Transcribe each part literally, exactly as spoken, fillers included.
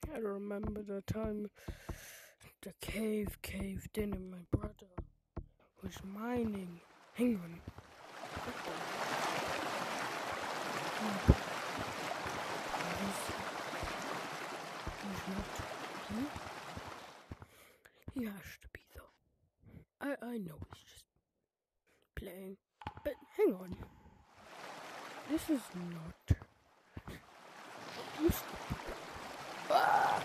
I remember the time the cave caved in and my brother was mining. Hang on. He's not here. He has to be though. I, I know he's just playing. But hang on. This is not. You ah!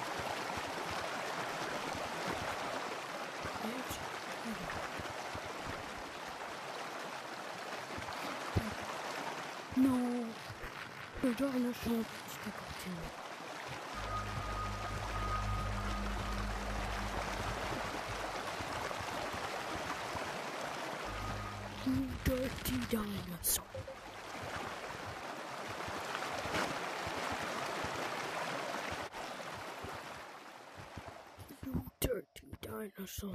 No. The dinosaur stuck up to it. You dirty dinosaur. You dirty dinosaur.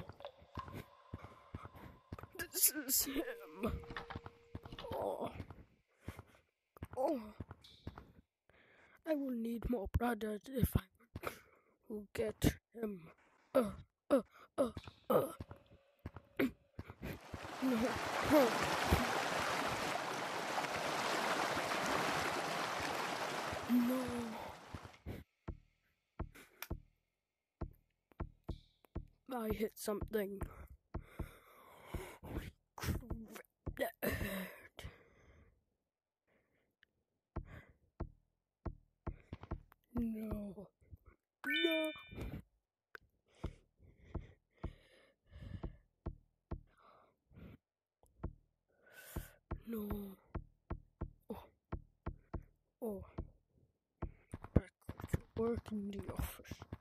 This is him. Oh. Oh. I will need more brothers if I will get him. Uh, uh, uh, uh. No. Oh. No. I hit something. Holy crap, that hurt. No. No. No. Oh. Oh. Back to work in the office.